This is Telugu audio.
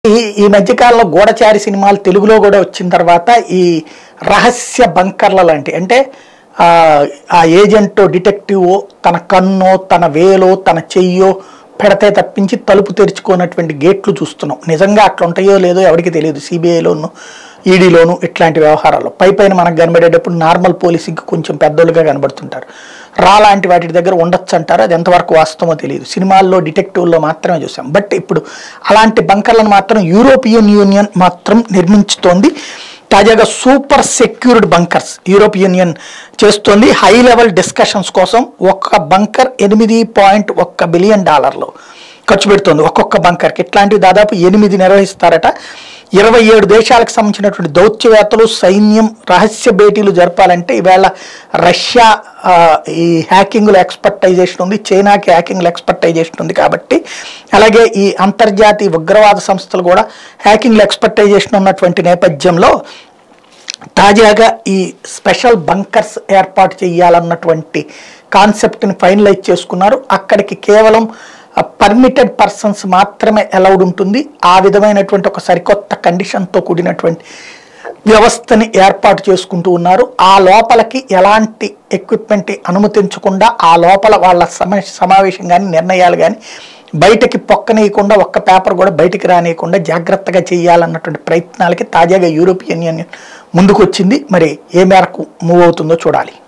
ఈ మధ్యకాలంలో గూఢచారి సినిమాలు తెలుగులో కూడా వచ్చిన తర్వాత ఈ రహస్య బంకర్ల లాంటి అంటే ఆ ఏజెంటో డిటెక్టివో తన కన్నో తన వేలో తన చెయ్యో పెడతే తప్పించి తలుపు తెరుచుకున్నటువంటి గేట్లు చూస్తున్నాం. నిజంగా అట్లా ఉంటాయో లేదో ఎవరికి తెలియదు. సిబిఐలోను ఈడీలోను ఇట్లాంటి వ్యవహారాల్లో పైపైన మనకు కనబడేటప్పుడు నార్మల్ పోలీసింగ్కి కొంచెం పెద్దోళ్ళుగా కనబడుతుంటారు. లాంటి వాటి దగ్గర ఉండొచ్చు అంటారు. అది ఎంతవరకు వాస్తవమో తెలియదు. సినిమాల్లో డిటెక్టివ్లో మాత్రమే చూసాం. బట్ ఇప్పుడు అలాంటి బంకర్లను మాత్రం యూరోపియన్ యూనియన్ మాత్రం నిర్మించుతోంది. తాజాగా super secured bunkers European union చేస్తోంది. హై లెవెల్ డిస్కషన్స్ కోసం ఒక్క బంకర్ $8.1 బిలియన్ ఖర్చు పెడుతోంది. ఒక్కొక్క బంకర్కి ఇట్లాంటివి దాదాపు 8 నిర్వహిస్తారట. 27 దేశాలకు సంబంధించినటువంటి దౌత్యవేత్తలు సైన్యం రహస్య భేటీలు జరపాలంటే ఈవేళ రష్యా ఈ హ్యాకింగ్లో ఎక్స్పర్టైజేషన్ ఉంది, చైనాకి హ్యాకింగ్లో ఎక్స్పర్టైజేషన్ ఉంది. కాబట్టి అలాగే ఈ అంతర్జాతీయ ఉగ్రవాద సంస్థలు కూడా హ్యాకింగ్లో ఎక్స్పర్టైజేషన్ ఉన్నటువంటి నేపథ్యంలో తాజాగా ఈ స్పెషల్ బంకర్స్ ఏర్పాటు చేయాలన్నటువంటి కాన్సెప్ట్ని ఫైనలైజ్ చేసుకున్నారు. అక్కడికి కేవలం పర్మిటెడ్ పర్సన్స్ మాత్రమే అలౌడ్ ఉంటుంది. ఆ విధమైనటువంటి ఒక సరికొత్త కండిషన్తో కూడినటువంటి వ్యవస్థని ఏర్పాటు చేసుకుంటూ ఉన్నారు. ఆ లోపలికి ఎలాంటి ఎక్విప్మెంట్ అనుమతించకుండా ఆ లోపల వాళ్ళ సమావేశం కానీ నిర్ణయాలు కానీ బయటకి పొక్కనీయకుండా ఒక్క పేపర్ కూడా బయటికి రానియకుండా జాగ్రత్తగా చేయాలన్నటువంటి ప్రయత్నాలకి తాజాగా యూరోపియన్ యూనియన్ ముందుకు వచ్చింది. మరి ఏ మేరకు మూవ్ అవుతుందో చూడాలి.